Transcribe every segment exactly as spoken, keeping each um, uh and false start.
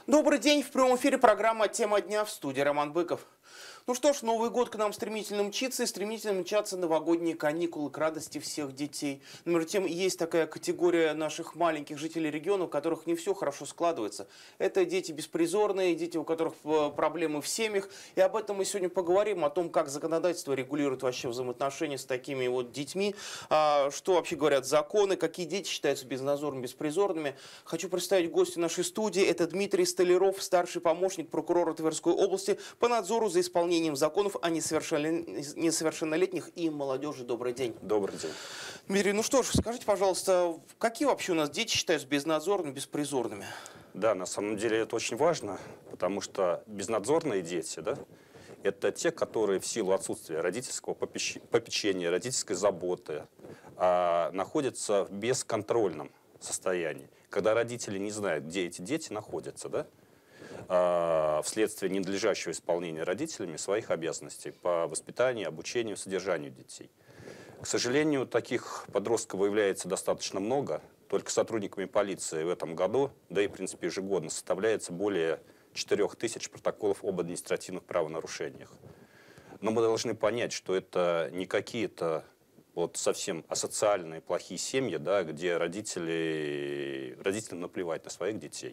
Добрый день, в прямом эфире программа «Тема дня», в студии Роман Быков. Ну что ж, Новый год к нам стремительно мчится, и стремительно мчатся новогодние каникулы к радости всех детей. Но между тем, есть такая категория наших маленьких жителей региона, у которых не все хорошо складывается. Это дети беспризорные, дети, у которых проблемы в семьях. И об этом мы сегодня поговорим, о том, как законодательство регулирует вообще взаимоотношения с такими вот детьми, что вообще говорят законы, какие дети считаются безнадзорными, беспризорными. Хочу представить гостя нашей студии. Это Дмитрий Столяров, старший помощник прокурора Тверской области по надзору за исполнением законов о несовершеннолетних и молодежи. Добрый день. Добрый день. Дмитрий, ну что ж, скажите, пожалуйста, какие вообще у нас дети считаются безнадзорными, беспризорными? Да, на самом деле это очень важно, потому что безнадзорные дети, да, это те, которые в силу отсутствия родительского попечения, родительской заботы, а, находятся в бесконтрольном состоянии. Когда родители не знают, где эти дети находятся, да, вследствие ненадлежащего исполнения родителями своих обязанностей по воспитанию, обучению, содержанию детей. К сожалению, таких подростков выявляется достаточно много. Только сотрудниками полиции в этом году, да и в принципе ежегодно, составляется более четырёх тысяч протоколов об административных правонарушениях. Но мы должны понять, что это не какие-то вот совсем асоциальные плохие семьи, да, где родители, родителям наплевать на своих детей.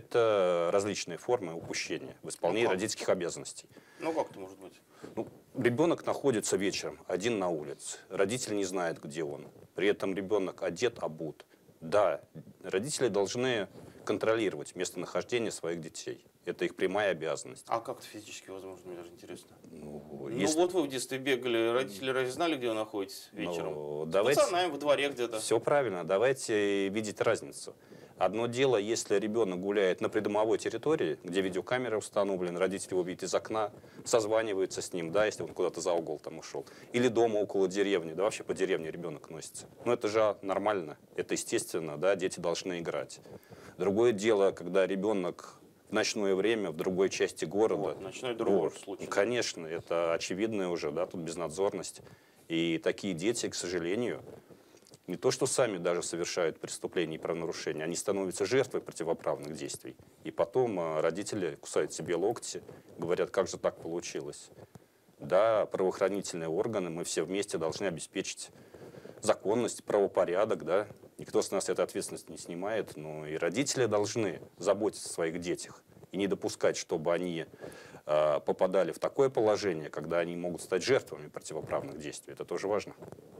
Это различные формы упущения в исполнении ну, родительских обязанностей. Ну как это может быть? Ну, ребенок находится вечером один на улице. Родитель не знает, где он. При этом ребенок одет, обут. Да, родители должны контролировать местонахождение своих детей. Это их прямая обязанность. А как это физически возможно, мне даже интересно? Ну, ну если... вот вы в детстве бегали, родители разве знали, где вы находитесь вечером? Ну, с давайте... пацанами во дворе где-то. Все правильно, давайте видеть разницу. Одно дело, если ребенок гуляет на придомовой территории, где видеокамера установлена, родители его видят из окна, созваниваются с ним, да, если он куда-то за угол там ушел. Или дома около деревни, да, вообще по деревне ребенок носится. Но это же нормально, это естественно, да, дети должны играть. Другое дело, когда ребенок в ночное время в другой части города. Вот, ночной другой вот, случай. Конечно, это очевидная уже, да, тут безнадзорность. И такие дети, к сожалению, не то что сами даже совершают преступления и правонарушения, они становятся жертвой противоправных действий. И потом родители кусают себе локти, говорят, как же так получилось. Да, правоохранительные органы, мы все вместе должны обеспечить законность, правопорядок, да. Никто с нас эту ответственность не снимает, но и родители должны заботиться о своих детях и не допускать, чтобы они э, попадали в такое положение, когда они могут стать жертвами противоправных действий. Это тоже важно.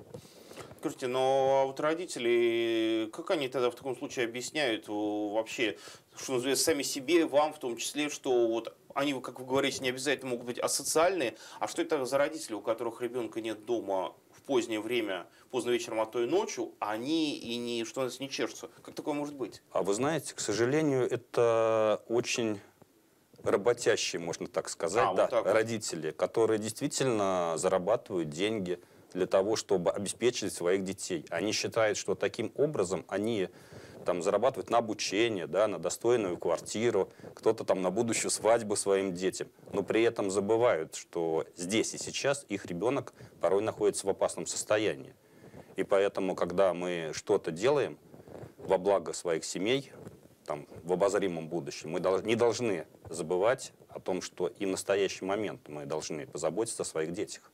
Скажите, но вот родители, как они тогда в таком случае объясняют вообще, что называется, сами себе, вам в том числе, что вот они, как вы говорите, не обязательно могут быть асоциальные, а что это за родители, у которых ребенка нет дома в позднее время, поздно вечером, а то и ночью, а они и не, что называется, не чешутся? Как такое может быть? А вы знаете, к сожалению, это очень работящие, можно так сказать, а, да, вот так вот. родители, которые действительно зарабатывают деньги для того, чтобы обеспечить своих детей. Они считают, что таким образом они там зарабатывают на обучение, да, на достойную квартиру, кто-то там на будущую свадьбу своим детям. Но при этом забывают, что здесь и сейчас их ребенок порой находится в опасном состоянии. И поэтому, когда мы что-то делаем во благо своих семей, там, в обозримом будущем, мы не должны забывать о том, что и в настоящий момент мы должны позаботиться о своих детях.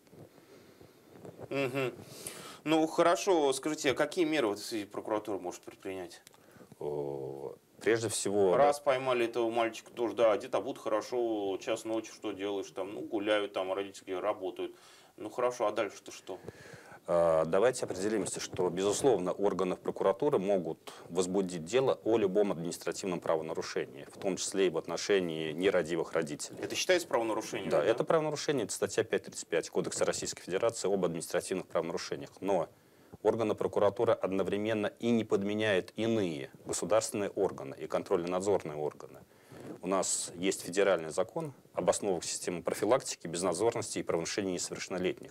Угу. Ну хорошо, скажите, а какие меры вот прокуратура может предпринять? Прежде всего... Раз да. поймали этого мальчика, тоже, да, одет обут хорошо, час ночи, что делаешь, там, ну, гуляют, там, родители работают. Ну хорошо, а дальше-то что? Давайте определимся, что, безусловно, органы прокуратуры могут возбудить дело о любом административном правонарушении, в том числе и в отношении нерадивых родителей. Это считается правонарушением? Да, да? это правонарушение, это статья пятьсот тридцать пять Кодекса Российской Федерации об административных правонарушениях. Но органы прокуратуры одновременно и не подменяют иные государственные органы и контрольно-надзорные органы. У нас есть федеральный закон об основах системы профилактики, безнадзорности и правонарушений несовершеннолетних,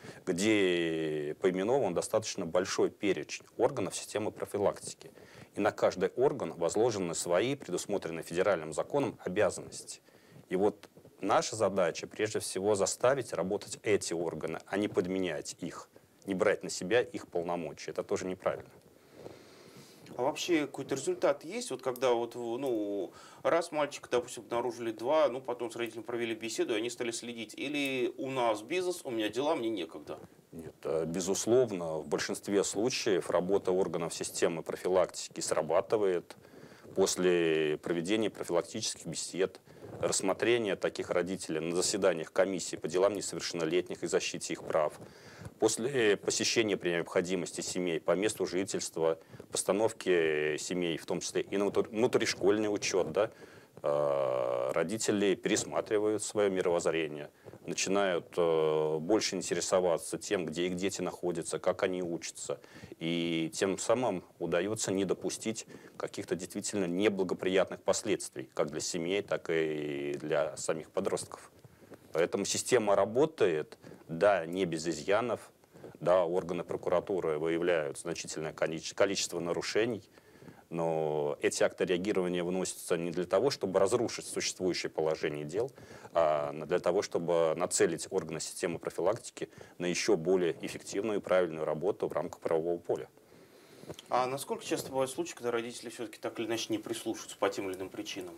где поименован достаточно большой перечень органов системы профилактики. И на каждый орган возложены свои, предусмотренные федеральным законом, обязанности. И вот наша задача, прежде всего, заставить работать эти органы, а не подменять их, не брать на себя их полномочия. Это тоже неправильно. А вообще какой-то результат есть? Вот когда вот, ну, раз мальчика, допустим, обнаружили, два, ну, потом с родителями провели беседу, и они стали следить. Или у нас бизнес, у меня дела, мне некогда. Нет, безусловно, в большинстве случаев работа органов системы профилактики срабатывает после проведения профилактических бесед, рассмотрения таких родителей на заседаниях комиссии по делам несовершеннолетних и защите их прав, после посещения при необходимости семей по месту жительства, постановки семей, в том числе и на внутришкольный учет, да, родители пересматривают свое мировоззрение, начинают больше интересоваться тем, где их дети находятся, как они учатся. И тем самым удается не допустить каких-то действительно неблагоприятных последствий, как для семей, так и для самих подростков. Поэтому система работает, да, не без изъянов, да, органы прокуратуры выявляют значительное количество нарушений, но эти акты реагирования выносятся не для того, чтобы разрушить существующее положение дел, а для того, чтобы нацелить органы системы профилактики на еще более эффективную и правильную работу в рамках правового поля. А насколько часто бывают случаи, когда родители все-таки так или иначе не прислушиваются по тем или иным причинам?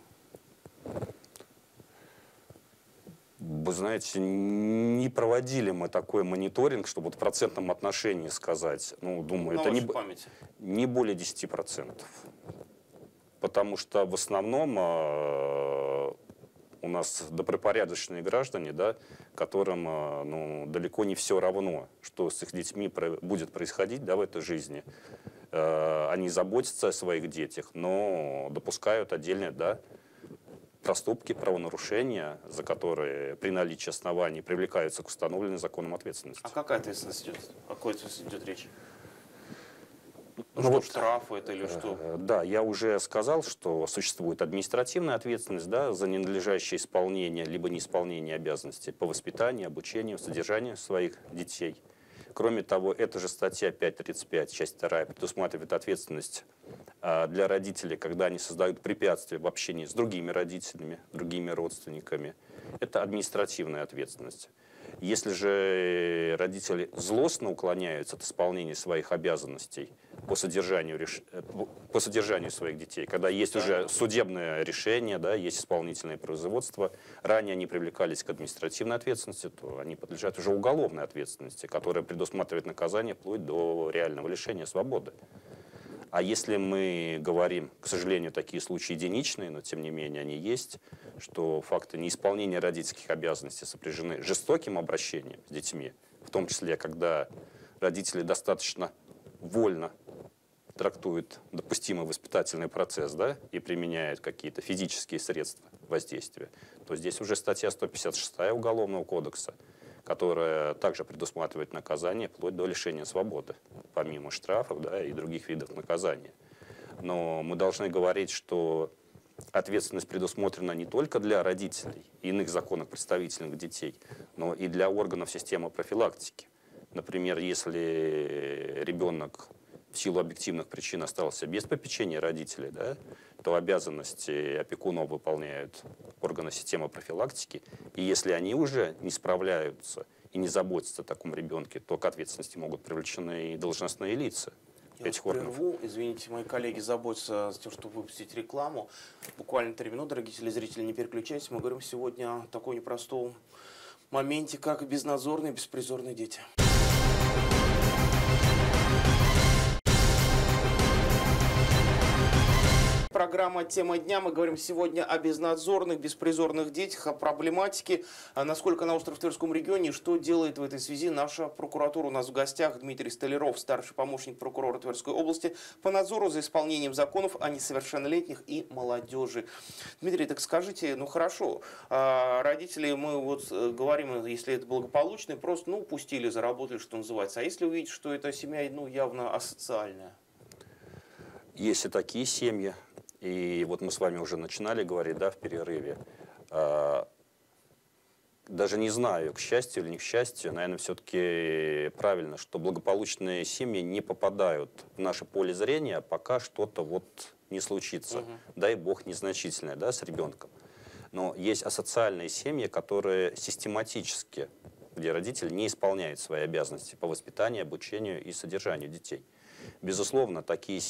Вы знаете, не проводили мы такой мониторинг, чтобы вот в процентном отношении сказать. Ну, думаю, На это не, не более десяти процентов. Потому что в основном э, у нас добропорядочные граждане, да, которым э, ну, далеко не все равно, что с их детьми про будет происходить, да, в этой жизни. Э, они заботятся о своих детях, но допускают отдельные, да, проступки, правонарушения, за которые при наличии оснований привлекаются к установленной законом ответственности. А какая ответственность идет? О какой ответственности идет речь? Ну, ну что, вот, штрафы это или что? Да, я уже сказал, что существует административная ответственность, да, за ненадлежащее исполнение либо неисполнение обязанностей по воспитанию, обучению, содержанию своих детей. Кроме того, эта же статья пять тридцать пять, часть вторая, предусматривает ответственность для родителей, когда они создают препятствия в общении с другими родителями, другими родственниками. Это административная ответственность. Если же родители злостно уклоняются от исполнения своих обязанностей по содержанию, по содержанию своих детей, когда есть уже судебное решение, да, есть исполнительное производство, ранее они привлекались к административной ответственности, то они подлежат уже уголовной ответственности, которая предусматривает наказание вплоть до реального лишения свободы. А если мы говорим, к сожалению, такие случаи единичные, но тем не менее они есть, что факты неисполнения родительских обязанностей сопряжены жестоким обращением с детьми, в том числе, когда родители достаточно вольно трактуют допустимый воспитательный процесс, да, и применяют какие-то физические средства воздействия, то здесь уже статья сто пятьдесят шестая Уголовного кодекса, которая также предусматривает наказание вплоть до лишения свободы, помимо штрафов, да, и других видов наказания. Но мы должны говорить, что ответственность предусмотрена не только для родителей и иных законных представительных детей, но и для органов системы профилактики. Например, если ребенок в силу объективных причин остался без попечения родителей, да, то обязанности опекунов выполняют органы системы профилактики. И если они уже не справляются и не заботятся о таком ребенке, то к ответственности могут привлечены и должностные лица. Я этих органов. Прерву. Извините, мои коллеги заботятся за тем, чтобы выпустить рекламу. Буквально три минуты, дорогие телезрители, не переключайтесь. Мы говорим сегодня о такой непростом моменте, как безнадзорные, беспризорные дети. Программа «Тема дня». Мы говорим сегодня о безнадзорных, беспризорных детях, о проблематике, насколько на Островно-Тверском регионе, и что делает в этой связи наша прокуратура. У нас в гостях Дмитрий Столяров, старший помощник прокурора Тверской области по надзору за исполнением законов о несовершеннолетних и молодежи. Дмитрий, так скажите, ну хорошо, родители, мы вот говорим, если это благополучно, просто ну пустили, заработали, что называется. А если увидеть, что эта семья ну явно асоциальная? Есть и такие семьи. И вот мы с вами уже начинали говорить, да, в перерыве. Даже не знаю, к счастью или не к счастью, наверное, все-таки правильно, что благополучные семьи не попадают в наше поле зрения, пока что-то вот не случится. Угу. Дай бог, незначительное, да, с ребенком. Но есть асоциальные семьи, которые систематически, где родители не исполняют свои обязанности по воспитанию, обучению и содержанию детей. Безусловно, такие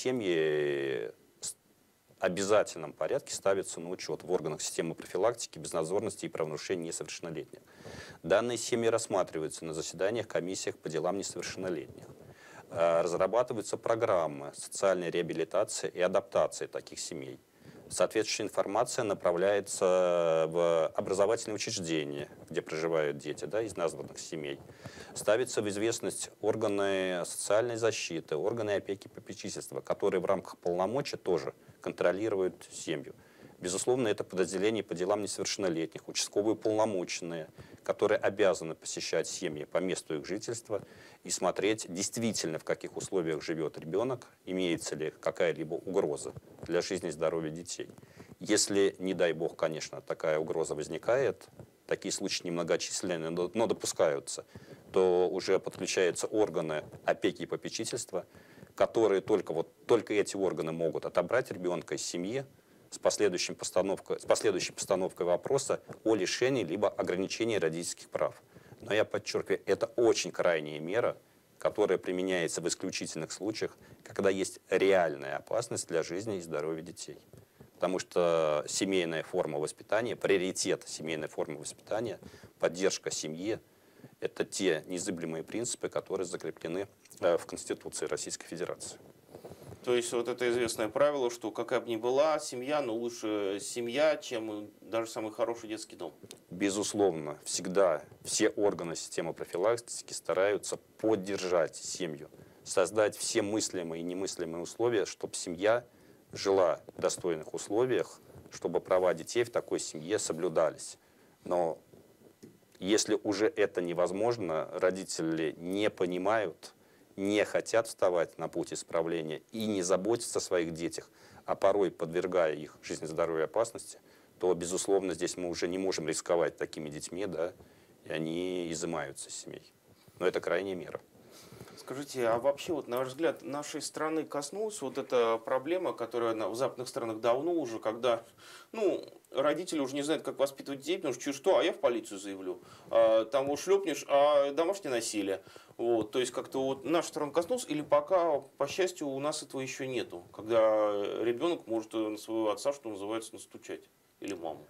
семьи в обязательном порядке ставятся на учет в органах системы профилактики, безнадзорности и правонарушений несовершеннолетних. Данные семьи рассматриваются на заседаниях, комиссиях по делам несовершеннолетних. Разрабатываются программы социальной реабилитации и адаптации таких семей. Соответствующая информация направляется в образовательные учреждения, где проживают дети, да, из названных семей. Ставятся в известность органы социальной защиты, органы опеки и попечительства, которые в рамках полномочий тоже контролируют семью. Безусловно, это подразделения по делам несовершеннолетних, участковые уполномоченные, которые обязаны посещать семьи по месту их жительства и смотреть действительно, в каких условиях живет ребенок, имеется ли какая-либо угроза для жизни и здоровья детей. Если, не дай бог, конечно, такая угроза возникает, такие случаи немногочисленные, но допускаются, то уже подключаются органы опеки и попечительства, которые только, вот, только эти органы могут отобрать ребенка из семьи, с последующей постановкой, с последующей постановкой вопроса о лишении либо ограничении родительских прав. Но я подчеркиваю, это очень крайняя мера, которая применяется в исключительных случаях, когда есть реальная опасность для жизни и здоровья детей. Потому что семейная форма воспитания, приоритет семейной формы воспитания, поддержка семьи – это те незыблемые принципы, которые закреплены в Конституции Российской Федерации. То есть вот это известное правило, что какая бы ни была семья, но лучше семья, чем даже самый хороший детский дом. Безусловно, всегда все органы системы профилактики стараются поддержать семью, создать все мыслимые и немыслимые условия, чтобы семья жила в достойных условиях, чтобы права детей в такой семье соблюдались. Но если уже это невозможно, родители не понимают, не хотят вставать на путь исправления и не заботятся о своих детях, а порой подвергая их жизни, здоровью и опасности, то, безусловно, здесь мы уже не можем рисковать такими детьми, да, и они изымаются из семей. Но это крайняя мера. Скажите, а вообще, вот, на ваш взгляд, нашей страны коснулась вот эта проблема, которая в западных странах давно уже, когда, ну, родители уже не знают, как воспитывать детей, потому что чуть что, а я в полицию заявлю, а, там его шлепнешь, а домашнее насилие. Вот, то есть как-то вот наша страна коснулась, или пока, по счастью, у нас этого еще нету, когда ребенок может на своего отца, что называется, настучать, или маму.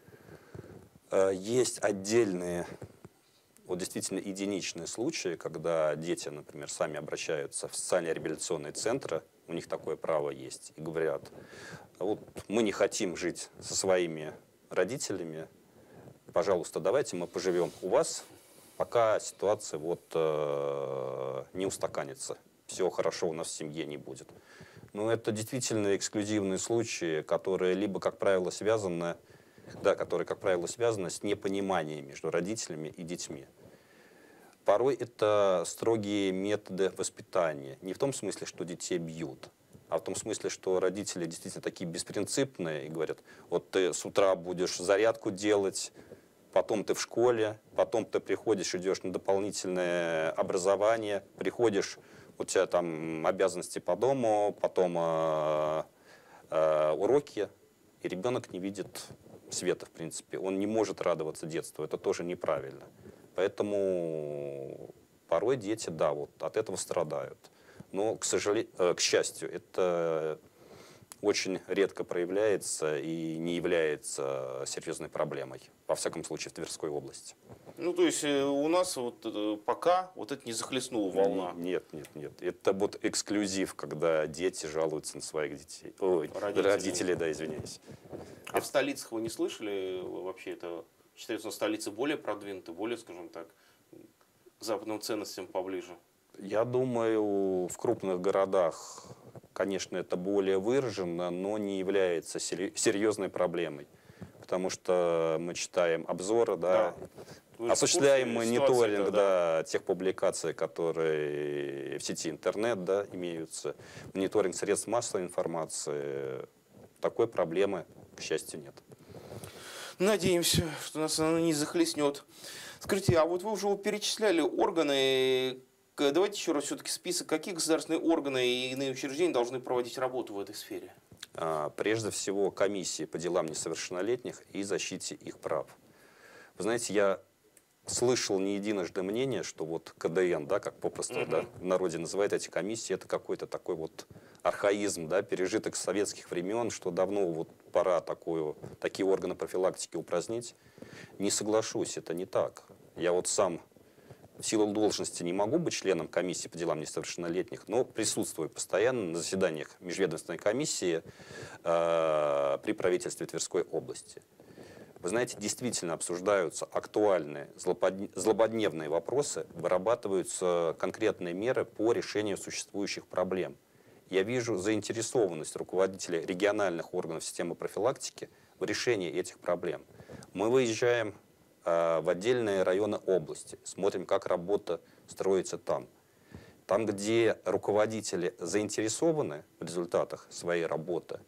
Есть отдельные, вот действительно единичные случаи, когда дети, например, сами обращаются в социально-реабилитационные центры, у них такое право есть, и говорят, вот мы не хотим жить со своими родителями, пожалуйста, давайте мы поживем у вас, пока ситуация вот, э, не устаканится, все хорошо у нас в семье не будет. Но это действительно эксклюзивные случаи, которые либо, как правило, связаны, да, которые, как правило, связаны с непониманием между родителями и детьми. Порой это строгие методы воспитания. Не в том смысле, что детей бьют, а в том смысле, что родители действительно такие беспринципные и говорят, вот ты с утра будешь зарядку делать, потом ты в школе, потом ты приходишь, идешь на дополнительное образование, приходишь, у тебя там обязанности по дому, потом э, э, уроки, и ребенок не видит света, в принципе. Он не может радоваться детству, это тоже неправильно. Поэтому порой дети, да, вот от этого страдают. Но, к сожалению, э, к счастью, это очень редко проявляется и не является серьезной проблемой, во всяком случае, в Тверской области. Ну, то есть у нас вот пока вот это не захлестнула волна? Нет, нет, нет. Это вот эксклюзив, когда дети жалуются на своих детей. Ой, родители, родители, да, извиняюсь. А это... в столицах вы не слышали вообще это? Считается, столицы более продвинуты, более, скажем так, к западным ценностям поближе? Я думаю, в крупных городах, конечно, это более выражено, но не является серьезной проблемой. Потому что мы читаем обзоры, да, да. осуществляем мониторинг да, да, тех публикаций, которые в сети интернет да, имеются, мониторинг средств массовой информации. Такой проблемы, к счастью, нет. Надеемся, что нас она не захлестнет. Скажите, а вот вы уже перечисляли органы. Давайте еще раз все-таки список, какие государственные органы и иные учреждения должны проводить работу в этой сфере? Прежде всего, комиссии по делам несовершеннолетних и защите их прав. Вы знаете, я слышал не единожды мнение, что вот ка дэ эн, да, как попросту mm-hmm. да, в народе называют эти комиссии, это какой-то такой вот архаизм, да, пережиток советских времен, что давно вот пора такую, такие органы профилактики упразднить. Не соглашусь, это не так. Я вот сам в силу должности не могу быть членом комиссии по делам несовершеннолетних, но присутствую постоянно на заседаниях межведомственной комиссии э, при правительстве Тверской области. Вы знаете, действительно обсуждаются актуальные, злободневные вопросы, вырабатываются конкретные меры по решению существующих проблем. Я вижу заинтересованность руководителей региональных органов системы профилактики в решении этих проблем. Мы выезжаем э, в отдельные районы области, смотрим, как работа строится там. Там, где руководители заинтересованы в результатах своей работы,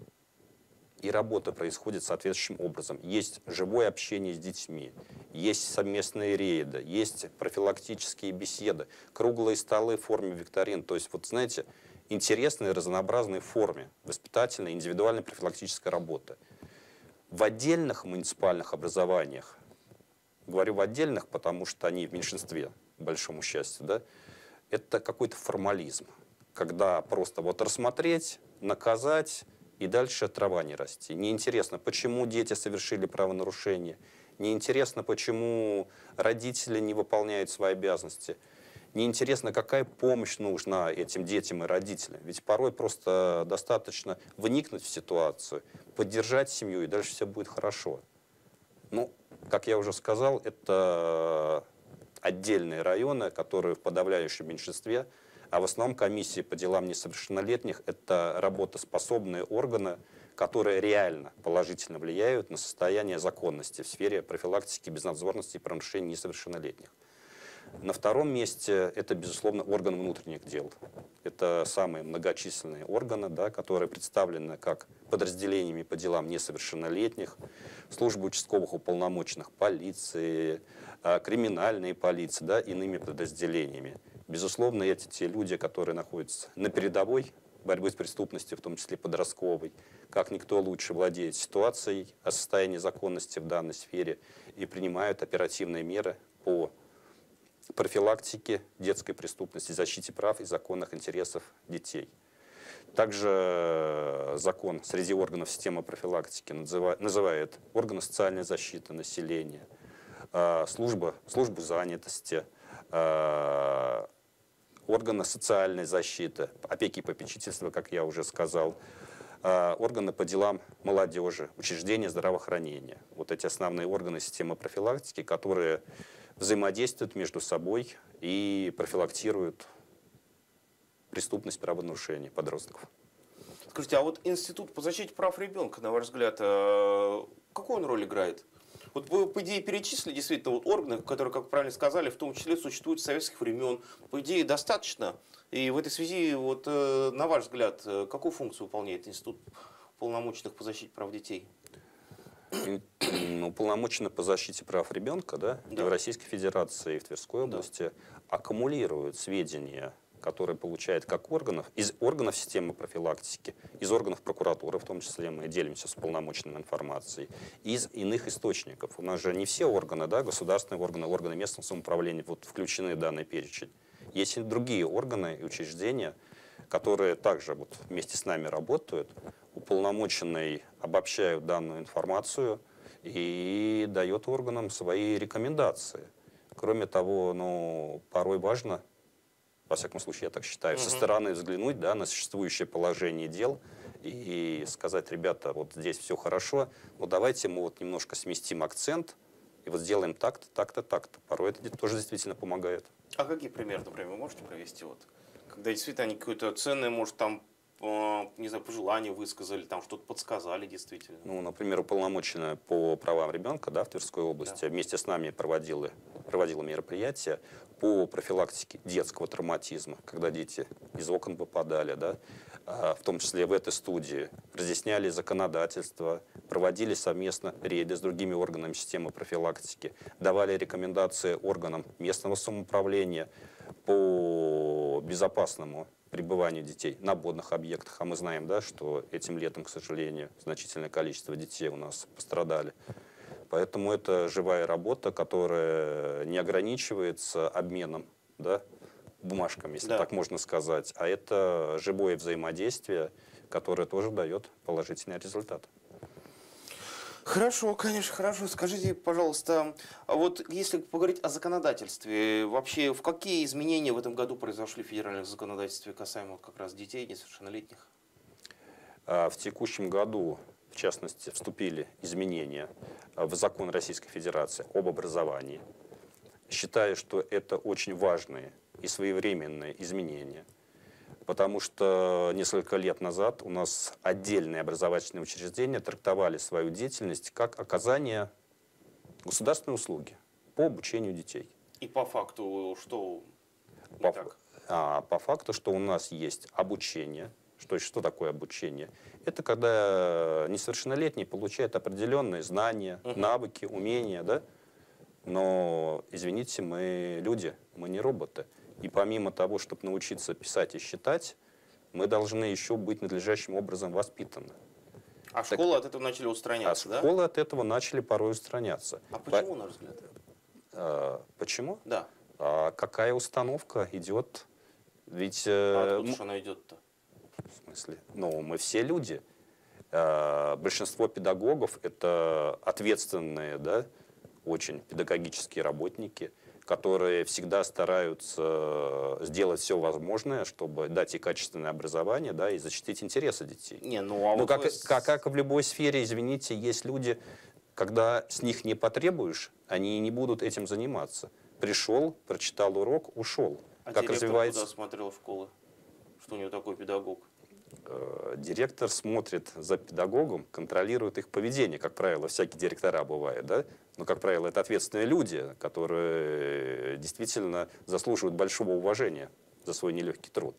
и работа происходит соответствующим образом. Есть живое общение с детьми, есть совместные рейды, есть профилактические беседы, круглые столы в форме викторин. То есть, вот знаете, интересной, разнообразной форме воспитательной, индивидуальной профилактической работы. В отдельных муниципальных образованиях, говорю в отдельных, потому что они в меньшинстве, к большому счастью, да, это какой-то формализм, когда просто вот рассмотреть, наказать, и дальше трава не расти. Неинтересно, почему дети совершили правонарушение. Неинтересно, почему родители не выполняют свои обязанности. Неинтересно, какая помощь нужна этим детям и родителям. Ведь порой просто достаточно вникнуть в ситуацию, поддержать семью, и дальше все будет хорошо. Ну, как я уже сказал, это отдельные районы, которые в подавляющем меньшинстве. А в основном комиссии по делам несовершеннолетних – это работоспособные органы, которые реально положительно влияют на состояние законности в сфере профилактики, безнадзорности и правонарушений несовершеннолетних. На втором месте это, безусловно, орган внутренних дел. Это самые многочисленные органы, да, которые представлены как подразделениями по делам несовершеннолетних, службы участковых уполномоченных полиции, криминальной полиции, да, иными подразделениями. Безусловно, эти те люди, которые находятся на передовой борьбы с преступностью, в том числе подростковой, как никто лучше владеет ситуацией о состоянии законности в данной сфере и принимают оперативные меры по профилактике детской преступности, защите прав и законных интересов детей. Также закон среди органов системы профилактики называет, называет органы социальной защиты населения, служба, службу занятости, органы социальной защиты, опеки и попечительства, как я уже сказал, органы по делам молодежи, учреждения здравоохранения. Вот эти основные органы системы профилактики, которые взаимодействуют между собой и профилактируют преступность, правонарушения подростков. Скажите, а вот Институт по защите прав ребенка, на ваш взгляд, какую он роль играет? Вот вы, по идее, перечислили действительно вот органы, которые, как правильно сказали, в том числе существуют с советских времен. По идее, достаточно. И в этой связи, вот, э, на ваш взгляд, какую функцию выполняет Институт уполномоченных по защите прав детей? Уполномоченные по защите прав ребенка, да, да. И в Российской Федерации, и в Тверской области, да, аккумулируют сведения, которые получают как органов, из органов системы профилактики, из органов прокуратуры, в том числе мы делимся с уполномоченной информацией, из иных источников. У нас же не все органы, да, государственные органы, органы местного самоуправления вот, включены в данный перечень. Есть и другие органы и учреждения, которые также вот вместе с нами работают, уполномоченные обобщают данную информацию и дает органам свои рекомендации. Кроме того, ну, порой важно, во всяком случае, я так считаю, со стороны взглянуть, да, на существующее положение дел и сказать: ребята, вот здесь все хорошо, но давайте мы вот немножко сместим акцент и вот сделаем так-то, так-то, так-то. Порой это тоже действительно помогает. А какие примеры, например, вы можете привести? Вот, когда действительно они какое-то ценное, может, там, не знаю, пожелание высказали, там что-то подсказали действительно. Ну, например, уполномоченная по правам ребенка, да, в Тверской области, да, вместе с нами проводила, проводила мероприятия по профилактике детского травматизма, когда дети из окон выпадали, да, в том числе в этой студии, разъясняли законодательство, проводили совместно рейды с другими органами системы профилактики, давали рекомендации органам местного самоуправления по безопасному пребыванию детей на водных объектах. А мы знаем, да, что этим летом, к сожалению, значительное количество детей у нас пострадали. Поэтому это живая работа, которая не ограничивается обменом, да, бумажками, если Да. так можно сказать, а это живое взаимодействие, которое тоже дает положительный результат. Хорошо, конечно, хорошо. Скажите, пожалуйста, а вот если поговорить о законодательстве, вообще в какие изменения в этом году произошли в федеральном законодательстве касаемо вот как раз детей несовершеннолетних? А В текущем году, в частности, вступили изменения в закон Российской Федерации об образовании. Считаю, что это очень важные и своевременные изменения, потому что несколько лет назад у нас отдельные образовательные учреждения трактовали свою деятельность как оказание государственной услуги по обучению детей. И по факту что не По, так? а, по факту, что у нас есть обучение. Что, что такое обучение? Это когда несовершеннолетний получает определенные знания, Мгм. навыки, умения, да? Но, извините, мы люди, мы не роботы. И помимо того, чтобы научиться писать и считать, мы должны еще быть надлежащим образом воспитаны. А школы от этого начали А устраняться, да? школы от этого начали порой устраняться. А почему, на ваш взгляд? По- а, почему? Да. А какая установка идет? Ведь... А э, откуда м- же она идет-то? В смысле? Ну, мы все люди. А, Большинство педагогов — это ответственные, да, очень педагогические работники, которые всегда стараются сделать все возможное, чтобы дать ей качественное образование, да, и защитить интересы детей. Не, ну а Ну, вот как, вы как, как и в любой сфере, извините, есть люди, когда с них не потребуешь, они и не будут этим заниматься. Пришел, прочитал урок, ушел. А как директор развивается... куда смотрел в школы? Что у него такой педагог? Э, Директор смотрит за педагогом, контролирует их поведение. Как правило, всякие директора бывают, да? Но, как правило, это ответственные люди, которые действительно заслуживают большого уважения за свой нелегкий труд.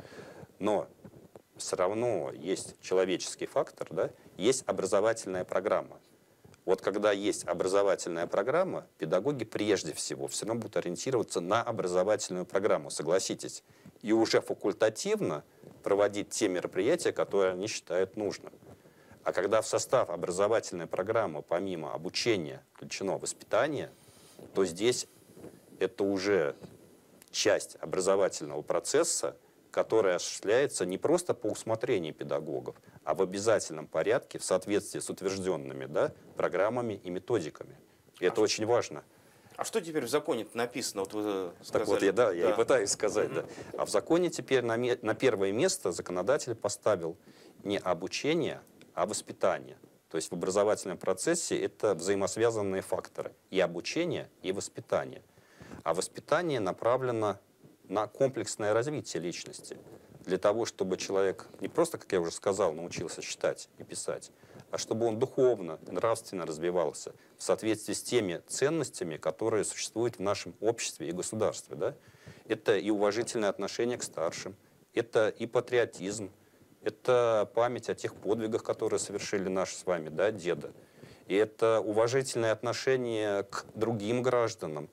Но все равно есть человеческий фактор, да? Есть образовательная программа. Вот когда есть образовательная программа, педагоги прежде всего все равно будут ориентироваться на образовательную программу, согласитесь, и уже факультативно проводить те мероприятия, которые они считают нужным. А когда в состав образовательной программы помимо обучения включено воспитание, то здесь это уже часть образовательного процесса, которая осуществляется не просто по усмотрению педагогов, а в обязательном порядке в соответствии с утвержденными, да, программами и методиками. И это А очень важно. А что теперь в законе написано? Вот вы сказали. Так вот, я, да, я и пытаюсь сказать. Мгм. Да. А в законе теперь на, ме- на первое место законодатель поставил не обучение, а воспитание. То есть в образовательном процессе это взаимосвязанные факторы. И обучение, и воспитание. А воспитание направлено на комплексное развитие личности. Для того, чтобы человек не просто, как я уже сказал, научился читать и писать, а чтобы он духовно, нравственно развивался в соответствии с теми ценностями, которые существуют в нашем обществе и государстве. Да? Это и уважительное отношение к старшим, это и патриотизм, это память о тех подвигах, которые совершили наши с вами, да, деды. И это уважительное отношение к другим гражданам,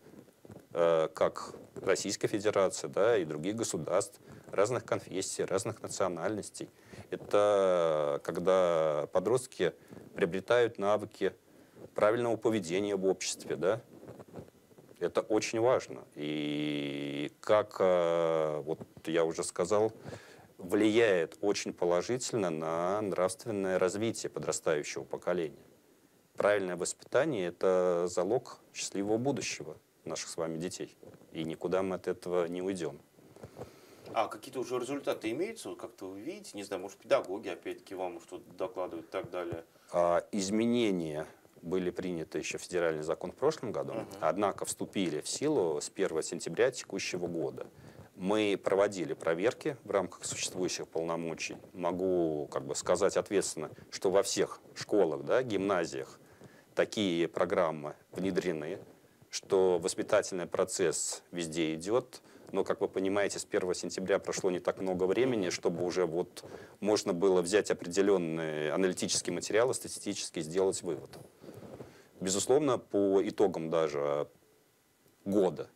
э, как Российской Федерации, да, и других государств, разных конфессий, разных национальностей. Это когда подростки приобретают навыки правильного поведения в обществе, да. Это очень важно. И как, э, вот я уже сказал, влияет очень положительно на нравственное развитие подрастающего поколения. Правильное воспитание – это залог счастливого будущего наших с вами детей. И никуда мы от этого не уйдем. А какие-то уже результаты имеются? Вот как-то вы видите, не знаю, может, педагоги опять-таки вам что-то докладывают и так далее? А изменения были приняты еще федеральный закон в прошлом году, Мгм. однако вступили в силу с первого сентября текущего года. Мы проводили проверки в рамках существующих полномочий. Могу как бы сказать ответственно, что во всех школах, да, гимназиях такие программы внедрены, что воспитательный процесс везде идет. Но, как вы понимаете, с первого сентября прошло не так много времени, чтобы уже вот можно было взять определенные аналитические материалы, статистически сделать вывод. Безусловно, по итогам даже года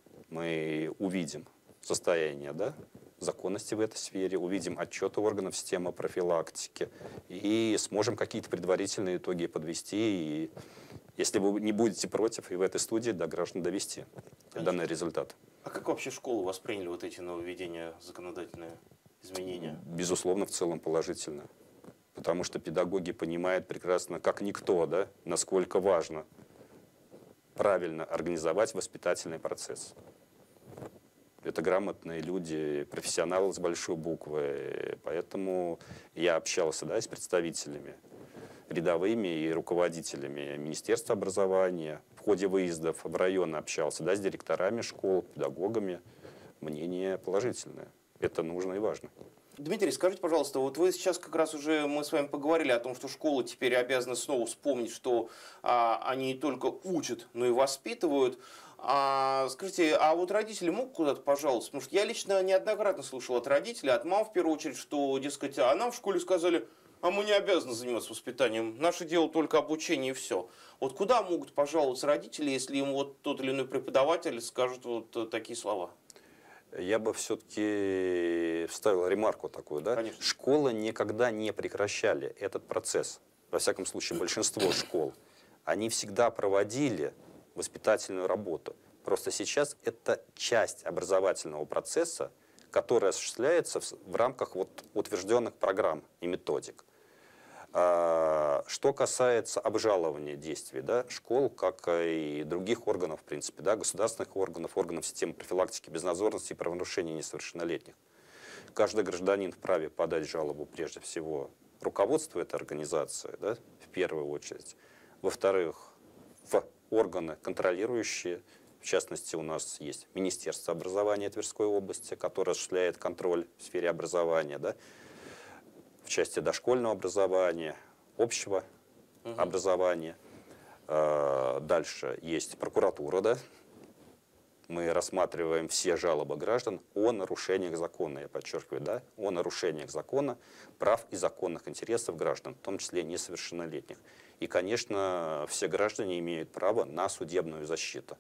мы увидим состояние, да, законности в этой сфере, увидим отчеты органов системы профилактики и сможем какие-то предварительные итоги подвести и, если вы не будете против, и в этой студии до граждан довести Конечно. Данный результат. А как вообще школы восприняли вот эти нововведения, законодательные изменения? Безусловно, в целом положительно. Потому что педагоги понимают прекрасно, как никто, да, насколько важно правильно организовать воспитательный процесс. Это грамотные люди, профессионалы с большой буквы. Поэтому я общался, да, с представителями, рядовыми и руководителями Министерства образования. В ходе выездов в район общался, да, с директорами школ, педагогами. Мнение положительное. Это нужно и важно. Дмитрий, скажите, пожалуйста, вот вы сейчас как раз уже, мы с вами поговорили о том, что школы теперь обязаны снова вспомнить, что а, они не только учат, но и воспитывают. А, скажите, а вот родители могут куда-то пожаловаться? Потому что я лично неоднократно слышал от родителей, от мам в первую очередь, что, дескать, а нам в школе сказали, а мы не обязаны заниматься воспитанием, наше дело только обучение и все. Вот куда могут пожаловаться родители, если им вот тот или иной преподаватель скажет вот такие слова? Я бы все-таки вставил ремарку такую, да? Конечно. Школы никогда не прекращали этот процесс. Во всяком случае, большинство школ. Они всегда проводили воспитательную работу. Просто сейчас это часть образовательного процесса, которая осуществляется в, в рамках вот утвержденных программ и методик. А, что касается обжалования действий, да, школ, как и других органов, в принципе, да, государственных органов, органов системы профилактики безнадзорности и правонарушений несовершеннолетних, каждый гражданин вправе подать жалобу прежде всего руководству этой организации, да, в первую очередь. Во-вторых, в органы контролирующие, в частности, у нас есть Министерство образования Тверской области, которое осуществляет контроль в сфере образования, да, в части дошкольного образования, общего угу. образования. Дальше есть прокуратура, да. Мы рассматриваем все жалобы граждан о нарушениях закона, я подчеркиваю, да, о нарушениях закона, прав и законных интересов граждан, в том числе несовершеннолетних. И, конечно, все граждане имеют право на судебную защиту.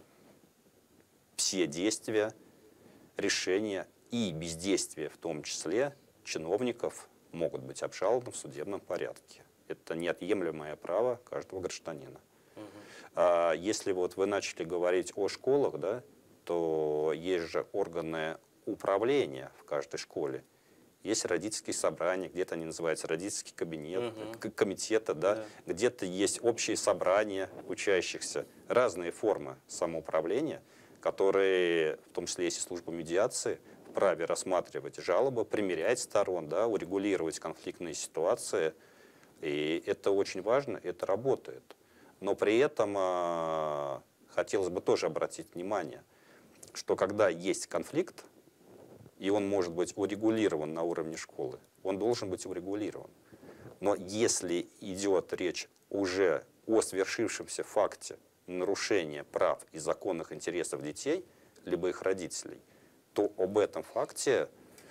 Все действия, решения и бездействия, в том числе чиновников, могут быть обжалованы в судебном порядке. Это неотъемлемое право каждого гражданина. Угу. А если вот вы начали говорить о школах, да, то есть же органы управления в каждой школе. Есть родительские собрания, где-то они называются родительский кабинет, угу. комитеты, да, да. Где-то есть общие собрания учащихся, разные формы самоуправления, которые, в том числе есть и служба медиации, вправе рассматривать жалобы, примирять сторон, да, урегулировать конфликтные ситуации. И это очень важно, это работает. Но при этом э, хотелось бы тоже обратить внимание, что когда есть конфликт, и он может быть урегулирован на уровне школы, он должен быть урегулирован. Но если идет речь уже о свершившемся факте нарушения прав и законных интересов детей, либо их родителей, то об этом факте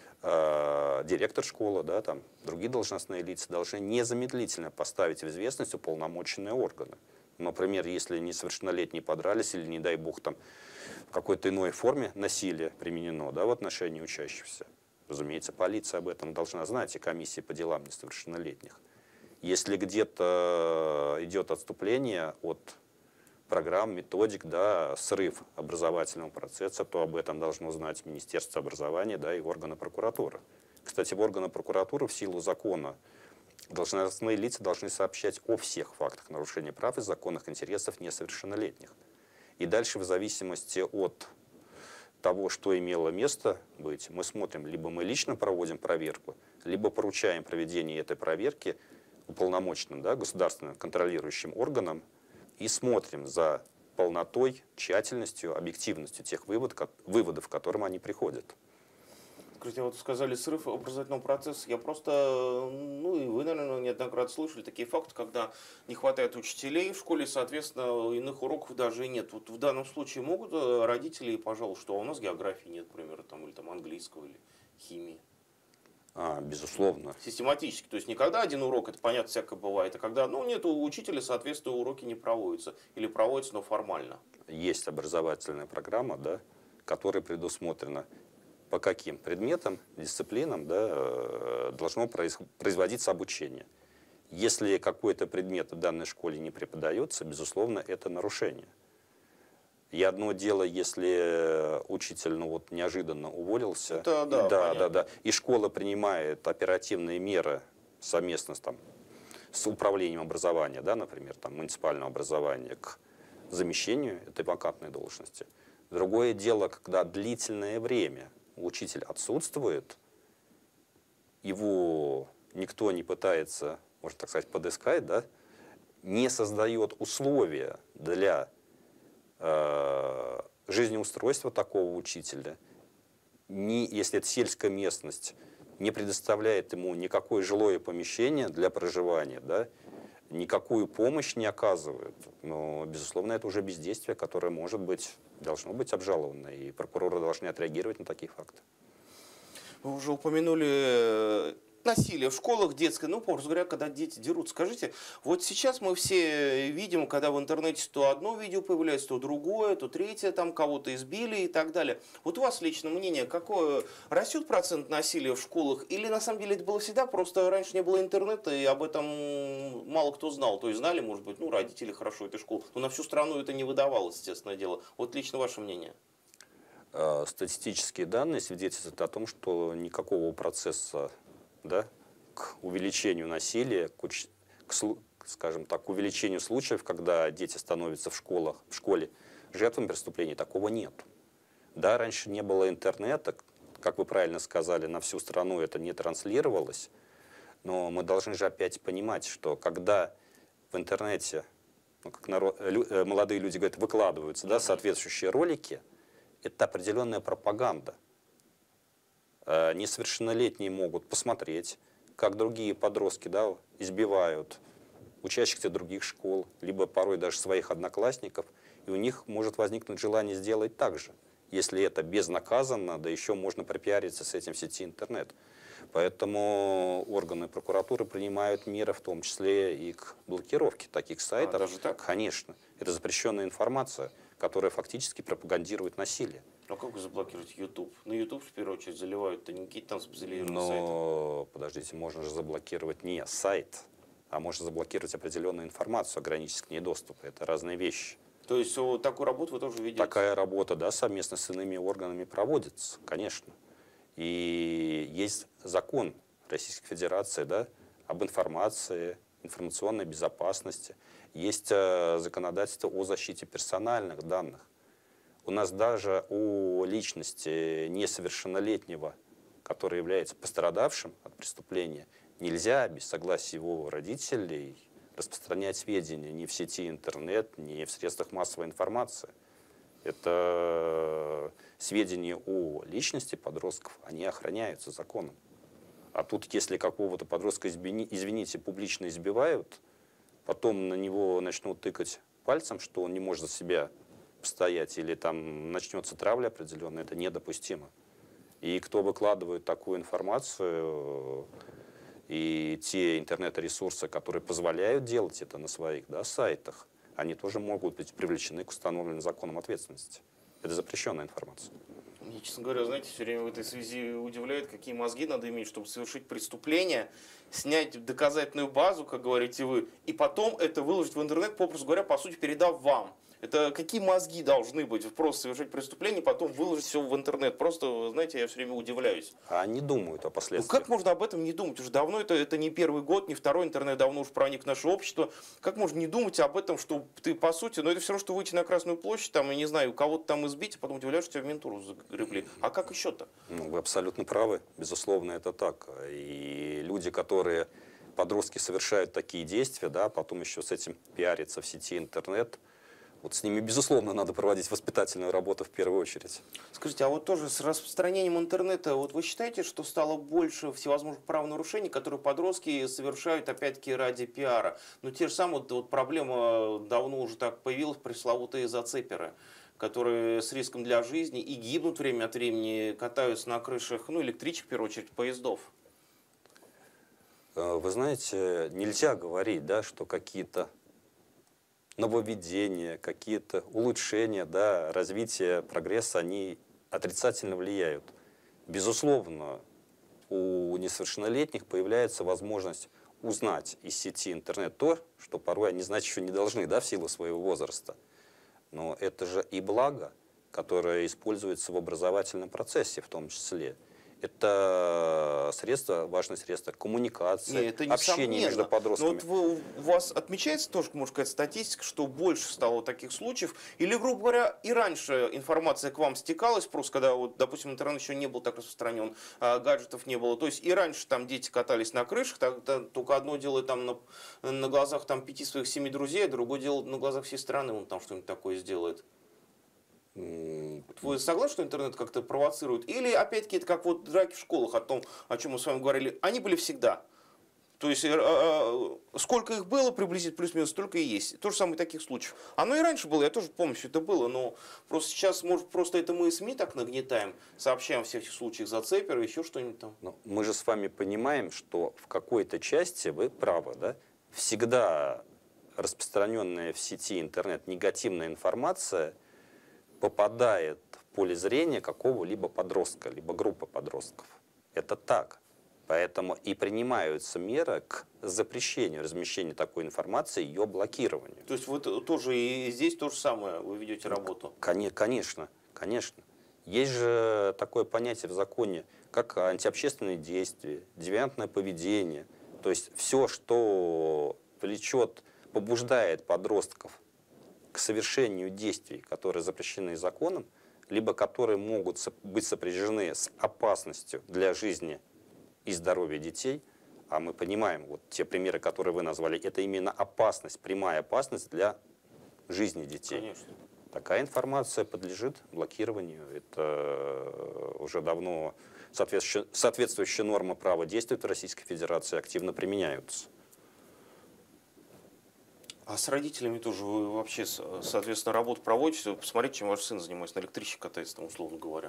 э, директор школы, да, там, другие должностные лица должны незамедлительно поставить в известность уполномоченные органы. Например, если несовершеннолетние подрались или, не дай бог, там, в какой-то иной форме насилие применено, да, в отношении учащихся, разумеется, полиция об этом должна знать, и комиссия по делам несовершеннолетних. Если где-то идет отступление от программ, методик, да, срыв образовательного процесса, то об этом должно знать Министерство образования, да, и органы прокуратуры. Кстати, в органы прокуратуры в силу закона должностные лица должны сообщать о всех фактах нарушения прав и законных интересов несовершеннолетних. И дальше, в зависимости от того, что имело место быть, мы смотрим, либо мы лично проводим проверку, либо поручаем проведение этой проверки уполномоченным, да, государственным контролирующим органам, и смотрим за полнотой, тщательностью, объективностью тех вывод, выводов, к которым они приходят. Скажите, вот сказали срыв образовательного процесса. Я просто, ну и вы, наверное, неоднократно слышали такие факты, когда не хватает учителей в школе, соответственно, иных уроков даже и нет. Вот в данном случае могут родители, пожалуй, что у нас географии нет, например, там, или там английского, или химии? А, безусловно. Систематически. То есть не когда один урок, это понятно, всякое бывает, а когда, ну, нет у учителя, соответственно, уроки не проводятся. Или проводятся, но формально. Есть образовательная программа, да, которая предусмотрена, по каким предметам, дисциплинам, да, должно производиться обучение. Если какой-то предмет в данной школе не преподается, безусловно, это нарушение. И одно дело, если учитель ну, вот, неожиданно уволился, это, да, да, да, да, и школа принимает оперативные меры совместно с, там, с управлением образования, да, например, там, муниципального образования, к замещению этой вакантной должности. Другое дело, когда длительное время учитель отсутствует, его никто не пытается, можно так сказать, подыскать, да, не создает условия для э, жизнеустройства такого учителя, не, если это сельская местность, не предоставляет ему никакое жилое помещение для проживания, да, никакую помощь не оказывает. Но, безусловно, это уже бездействие, которое может быть, должно быть обжаловано, и прокуроры должны отреагировать на такие факты. Вы уже упомянули насилие в школах, детское, ну, просто говоря, когда дети дерут. Скажите, вот сейчас мы все видим, когда в интернете то одно видео появляется, то другое, то третье, там кого-то избили и так далее. Вот у вас лично мнение, какое? Растет процент насилия в школах? Или на самом деле это было всегда, просто раньше не было интернета, и об этом мало кто знал. То есть знали, может быть, ну, родители хорошо этой школы, но на всю страну это не выдавалось, естественное дело. Вот лично ваше мнение. Статистические данные свидетельствуют о том, что никакого процесса, да, к увеличению насилия, к, к, скажем так, к увеличению случаев, когда дети становятся в, школах, в школе жертвами преступлений, такого нет. Да, раньше не было интернета, как вы правильно сказали, на всю страну это не транслировалось, но мы должны же опять понимать, что когда в интернете, ну, как народ, лю, молодые люди говорят, выкладываются, да, соответствующие ролики, это определенная пропаганда. Несовершеннолетние могут посмотреть, как другие подростки, да, избивают учащихся других школ, либо порой даже своих одноклассников, и у них может возникнуть желание сделать так же, если это безнаказанно, да еще можно пропиариться с этим в сети интернет. Поэтому органы прокуратуры принимают меры, в том числе и к блокировке таких сайтов. А, даже так? Конечно. Это запрещенная информация, которая фактически пропагандирует насилие. А как вы заблокируете YouTube? На YouTube, в первую очередь, заливают-то не какие-то там специализированные сайты. Но, сайты. подождите, можно же заблокировать не сайт, а можно заблокировать определенную информацию, ограничить к ней доступ. Это разные вещи. То есть вот такую работу вы тоже видите? Такая работа, да, совместно с иными органами проводится, конечно. И есть закон Российской Федерации, да, об информации, информационной безопасности. Есть э, законодательство о защите персональных данных. У нас даже у личности несовершеннолетнего, который является пострадавшим от преступления, нельзя без согласия его родителей распространять сведения ни в сети интернет, ни в средствах массовой информации. Это сведения о личности подростков, они охраняются законом. А тут, если какого-то подростка, извините, публично избивают, потом на него начнут тыкать пальцем, что он не может за себя постоять, или там начнется травля определенная, это недопустимо. И кто выкладывает такую информацию, и те интернет-ресурсы, которые позволяют делать это на своих, да, сайтах, они тоже могут быть привлечены к установленной законом ответственности. Это запрещенная информация. Мне, честно говоря, знаете, все время в этой связи удивляет, какие мозги надо иметь, чтобы совершить преступление, снять доказательную базу, как говорите вы, и потом это выложить в интернет, попросту говоря, по сути, передав вам. Это какие мозги должны быть? Просто совершить преступление, потом выложить все в интернет. Просто, знаете, я все время удивляюсь. А они думают о последствиях. Ну как можно об этом не думать? Уже давно это, это не первый год, не второй, интернет давно уже проник в наше общество. Как можно не думать об этом, что ты, по сути, ну это все равно, что выйти на Красную площадь, там, я не знаю, кого-то там избить, а потом удивляешься, что тебя в ментуру загребли. А как еще-то? Ну, вы абсолютно правы. Безусловно, это так. И люди, которые, подростки, совершают такие действия, да, потом еще с этим пиарятся в сети интернет, вот с ними, безусловно, надо проводить воспитательную работу в первую очередь. Скажите, а вот тоже с распространением интернета, вот вы считаете, что стало больше всевозможных правонарушений, которые подростки совершают, опять-таки, ради пиара? Но те же самые, вот, вот проблема давно уже так появилась, пресловутые зацеперы, которые с риском для жизни и гибнут время от времени, катаются на крышах, ну, электричек, в первую очередь, поездов. Вы знаете, нельзя говорить, да, что какие-то нововведения, какие-то улучшения, да, развитие, прогресс, они отрицательно влияют. Безусловно, у несовершеннолетних появляется возможность узнать из сети интернет то, что порой они знать еще не должны, да, в силу своего возраста. Но это же и благо, которое используется в образовательном процессе в том числе. Это средство, важное средство коммуникации, Не, это общения между подростками. Но вот вы, у вас отмечается тоже, можно сказать, статистика, что больше стало таких случаев? Или, грубо говоря, и раньше информация к вам стекалась, просто когда, вот, допустим, интернет еще не был так распространен, а гаджетов не было. То есть и раньше там дети катались на крышах, тогда только одно дело там на, на глазах там, пяти своих семи друзей, а другое дело на глазах всей страны он там что-нибудь такое сделает. Вы согласны, что интернет как-то провоцирует? Или, опять-таки, это как вот драки в школах, о том, о чем мы с вами говорили, они были всегда. То есть, э, сколько их было, приблизительно плюс-минус, столько и есть. То же самое таких случаев. Оно и раньше было, я тоже помню, что это было, но просто сейчас, может, просто это мы и СМИ так нагнетаем, сообщаем о всех этих случаях зацепера, еще что-нибудь там. Но мы же с вами понимаем, что в какой-то части вы правы, да? Всегда распространенная в сети интернет негативная информация попадает в поле зрения какого-либо подростка, либо группы подростков. Это так. Поэтому и принимаются меры к запрещению размещения такой информации, ее блокированию. То есть вы тоже и здесь то же самое, вы ведете работу? Конечно, конечно. Есть же такое понятие в законе, как антиобщественные действия, девиантное поведение. То есть все, что влечет, побуждает подростков к совершению действий, которые запрещены законом, либо которые могут быть сопряжены с опасностью для жизни и здоровья детей, а мы понимаем, вот те примеры, которые вы назвали, это именно опасность, прямая опасность для жизни детей. Конечно. Такая информация подлежит блокированию. Это уже давно соответствующие, соответствующие нормы права действуют в Российской Федерации, активно применяются. А с родителями тоже вы вообще, соответственно, работу проводите? Посмотрите, чем ваш сын занимается, на электричке катается, там, условно говоря.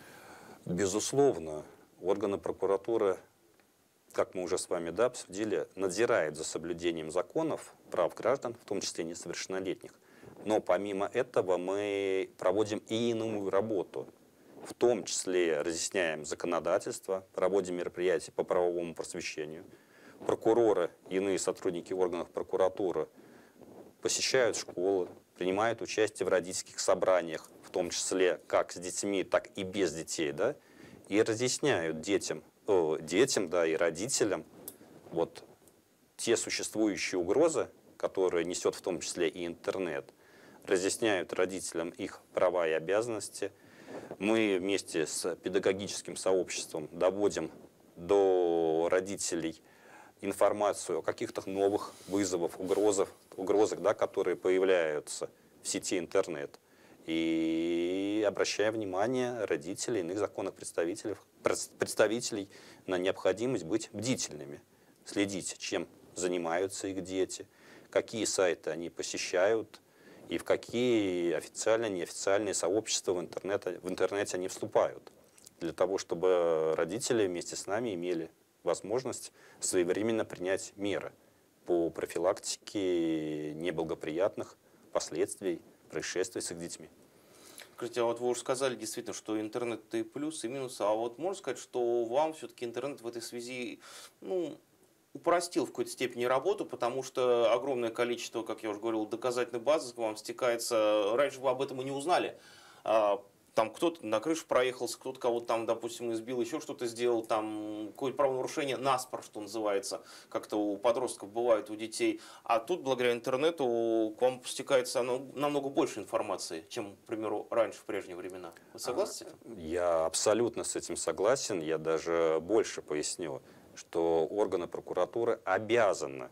Безусловно, органы прокуратуры, как мы уже с вами да, обсудили, надзирают за соблюдением законов, прав граждан, в том числе несовершеннолетних. Но помимо этого мы проводим и иную работу. В том числе разъясняем законодательство, проводим мероприятия по правовому просвещению. Прокуроры и иные сотрудники органов прокуратуры посещают школы, принимают участие в родительских собраниях, в том числе как с детьми, так и без детей, да, и разъясняют детям, о, детям да, и родителям вот, те существующие угрозы, которые несет в том числе и интернет, разъясняют родителям их права и обязанности. Мы вместе с педагогическим сообществом доводим до родителей информацию о каких-то новых вызовах, угрозах, угрозах да, которые появляются в сети интернет. И обращая внимание родителей, иных законных представителей, представителей на необходимость быть бдительными, следить, чем занимаются их дети, какие сайты они посещают и в какие официальные, неофициальные сообщества в интернете, в интернете они вступают, для того, чтобы родители вместе с нами имели возможность своевременно принять меры по профилактике неблагоприятных последствий происшествий с их детьми. Скажите, а вот вы уже сказали действительно, что интернет это и плюс, и минус, а вот можно сказать, что вам все-таки интернет в этой связи, ну, упростил в какой-то степени работу, потому что огромное количество, как я уже говорил, доказательной базы к вам стекается. Раньше вы об этом и не узнали. Там кто-то на крышу проехался, кто-то кого-то там, допустим, избил, еще что-то сделал, там какое-то правонарушение наспор, что называется, как-то у подростков бывает, у детей. А тут, благодаря интернету, к вам стекается намного больше информации, чем, к примеру, раньше, в прежние времена. Вы согласны с этим? Я абсолютно с этим согласен. Я даже больше поясню, что органы прокуратуры обязаны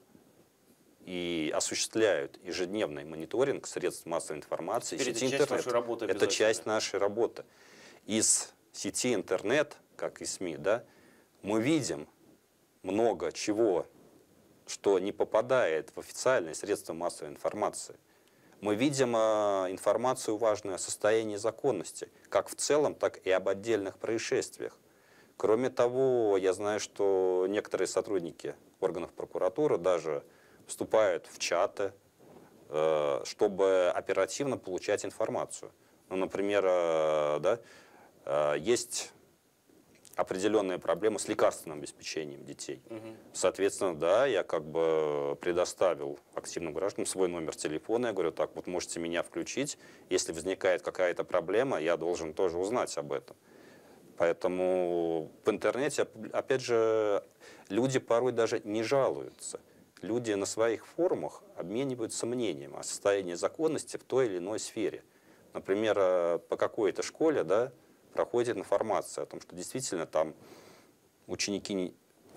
и осуществляют ежедневный мониторинг средств массовой информации, Теперь сети это часть интернет. нашей работы Это часть нашей работы. Из сети интернет, как и СМИ, да, мы видим много чего, что не попадает в официальные средства массовой информации. Мы видим э, информацию важную о состоянии законности, как в целом, так и об отдельных происшествиях. Кроме того, я знаю, что некоторые сотрудники органов прокуратуры даже вступают в чаты, э, чтобы оперативно получать информацию. Ну, например, э, да, э, есть определенная проблема с лекарственным обеспечением детей. Угу. Соответственно, да, я как бы предоставил активным гражданам свой номер телефона. Я говорю, так, вот можете меня включить. Если возникает какая-то проблема, я должен тоже узнать об этом. Поэтому в интернете, опять же, люди порой даже не жалуются. Люди на своих форумах обмениваются мнением о состоянии законности в той или иной сфере. Например, по какой-то школе, да, проходит информация о том, что действительно там ученики,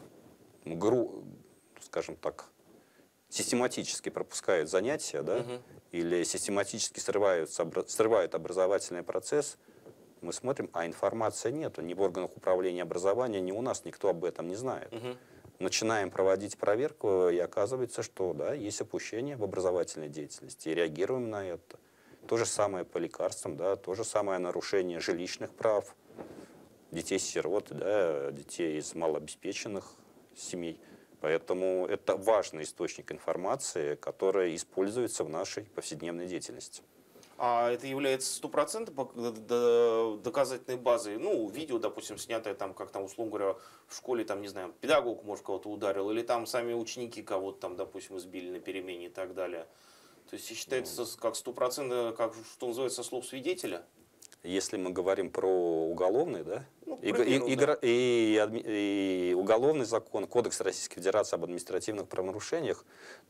гру, скажем так, систематически пропускают занятия, да, угу. или систематически срываются, срывают образовательный процесс. Мы смотрим, а информации нету. Ни в органах управления образования, ни у нас никто об этом не знает. Угу. Начинаем проводить проверку, и оказывается, что да, есть опущение в образовательной деятельности, и реагируем на это. То же самое по лекарствам, да, то же самое нарушение жилищных прав, детей-сирот, да, детей из малообеспеченных семей. Поэтому это важный источник информации, который используется в нашей повседневной деятельности. А это является стопроцентной доказательной базой? Ну, видео, допустим, снятое там, как там, условно говоря, в школе, там, не знаю, педагог, может, кого-то ударил, или там сами ученики кого-то там, допустим, избили на перемене и так далее. То есть считается как стопроцентно, как, что называется, слов свидетеля? Если мы говорим про уголовный, да, ну, и, примеру, и, да. И, и, и уголовный закон, Кодекс Российской Федерации об административных правонарушениях,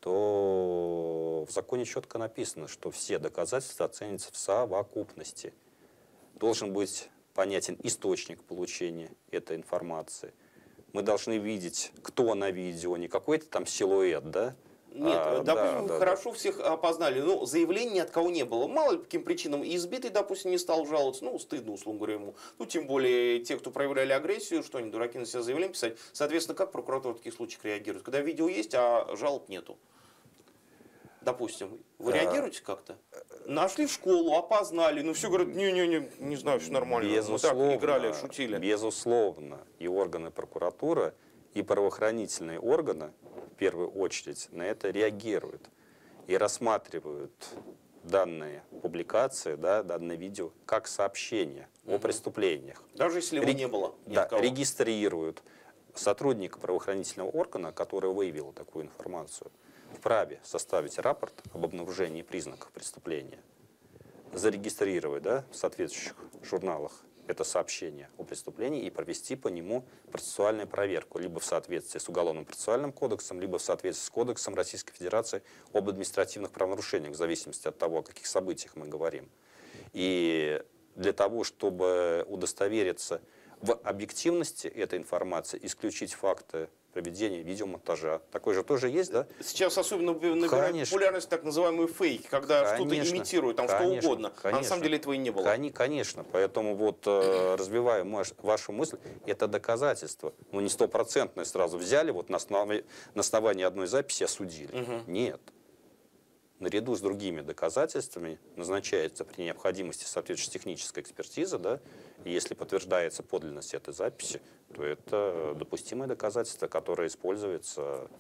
то в законе четко написано, что все доказательства оценятся в совокупности. Должен быть понятен источник получения этой информации. Мы должны видеть, кто на видео, не какой-то там силуэт, да? Нет, а, допустим, да, хорошо да. всех опознали, но заявлений ни от кого не было. Мало ли по каким причинам и избитый, допустим, не стал жаловаться, ну, стыдно, условно говоря, ему. Ну, тем более те, кто проявляли агрессию, что они, дураки, на себя заявление писать. Соответственно, как прокуратура в таких случаях реагирует? Когда видео есть, а жалоб нету. Допустим, вы реагируете как-то? Нашли в школу, опознали, ну все говорят, не-не-не, не знаю, все нормально. Безусловно, мы так играли, шутили. Безусловно, и органы прокуратуры, и правоохранительные органы, в первую очередь, на это реагируют и рассматривают данные публикации, да, данное видео, как сообщение угу. о преступлениях. Даже если его Ре... не было? Да, регистрируют сотрудника правоохранительного органа, который выявил такую информацию, вправе составить рапорт об обнаружении признаков преступления, зарегистрировать, да, в соответствующих журналах это сообщение о преступлении и провести по нему процессуальную проверку, либо в соответствии с Уголовным процессуальным кодексом, либо в соответствии с Кодексом Российской Федерации об административных правонарушениях, в зависимости от того, о каких событиях мы говорим. И для того, чтобы удостовериться в объективности этой информации, исключить факты проведения видеомонтажа. Такой же тоже есть, да? Сейчас особенно набирает популярность так называемые фейки, когда что-то имитируют, там конечно, что угодно. Конечно. А на самом деле этого и не было. Конечно. Поэтому вот э, развивая вашу мысль, это доказательство. Ну не стопроцентное сразу взяли, вот на основании, на основании одной записи осудили. Угу. Нет. Наряду с другими доказательствами назначается при необходимости соответствующая техническая экспертиза, да, и если подтверждается подлинность этой записи, то это допустимое доказательство, которое используется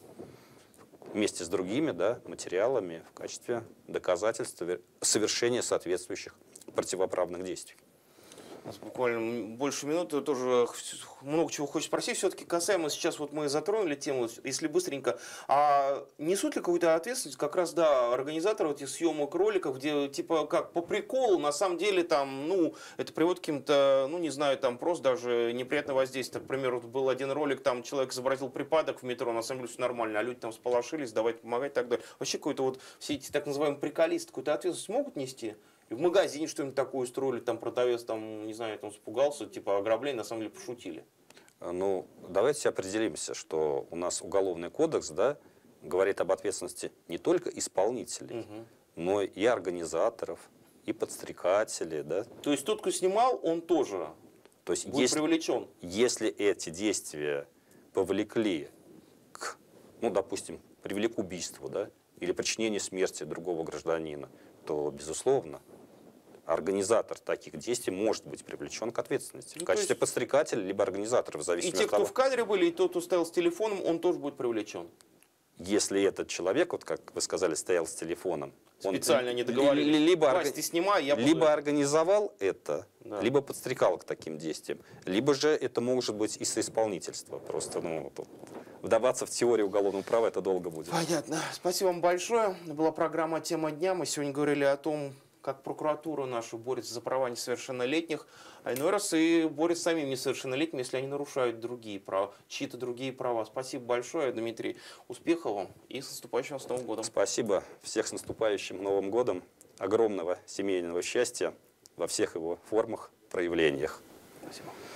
вместе с другими, да, материалами в качестве доказательства совершения соответствующих противоправных действий. У нас буквально больше минуты, тоже много чего хочется спросить. Все-таки касаемо, сейчас вот мы затронули тему, если быстренько, а несут ли какую-то ответственность как раз, да, организаторы этих съемок роликов, где типа как по приколу, на самом деле там, ну, это приводит к каким-то, ну, не знаю, там просто даже неприятное воздействие. К примеру, был один ролик, там человек изобразил припадок в метро, на самом деле все нормально, а люди там сполошились, давайте помогать и так далее. Вообще какой-то вот все эти так называемые приколисты какую-то ответственность могут нести? И в магазине что-нибудь такое устроили, там продавец, там, не знаю, там испугался, типа ограбление, на самом деле пошутили. Ну, давайте определимся, что у нас Уголовный кодекс, да, говорит об ответственности не только исполнителей, угу. но и организаторов, и подстрекателей, да. То есть тот, кто снимал, он тоже То есть будет если, привлечен? Если эти действия повлекли к, ну, допустим, привели к убийству, да, или причинению смерти другого гражданина, то, безусловно, организатор таких действий может быть привлечен к ответственности. Ну, в качестве есть... подстрекателя, либо организатора, в зависимости от того. И те, кто того... в кадре были, и тот, кто стоял с телефоном, он тоже будет привлечен? если этот человек, вот как вы сказали, стоял с телефоном, специально он не договорились. Либо, Вась, ты снимай, я буду... либо организовал это, да. либо подстрекал к таким действиям, либо же это может быть и соисполнительство. Просто ну, вдаваться в теорию уголовного права это долго будет. Понятно. Спасибо вам большое. Это была программа «Тема дня». Мы сегодня говорили о том, как прокуратура наша борется за права несовершеннолетних, а иной раз и борется с самими несовершеннолетними, если они нарушают другие права, чьи-то другие права. Спасибо большое, Дмитрий. Успехов вам и с наступающим вас Новым годом. Спасибо. Всех с наступающим Новым годом. Огромного семейного счастья во всех его формах, проявлениях. Спасибо.